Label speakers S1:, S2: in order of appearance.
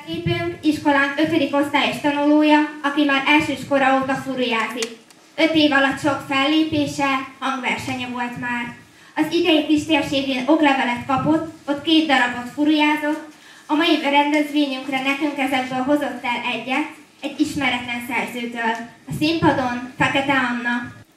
S1: Képünk iskolánk 5. osztályos tanulója, aki már elsőskora óta furujázik. 5 év alatt sok fellépése, hangversenye volt már. Az idei kis térségén oklevelet kapott, ott 2 darabot furujázott, a mai rendezvényünkre nekünk ezekből hozott el egyet, egy ismeretlen szerzőtől. A színpadon Fekete Anna.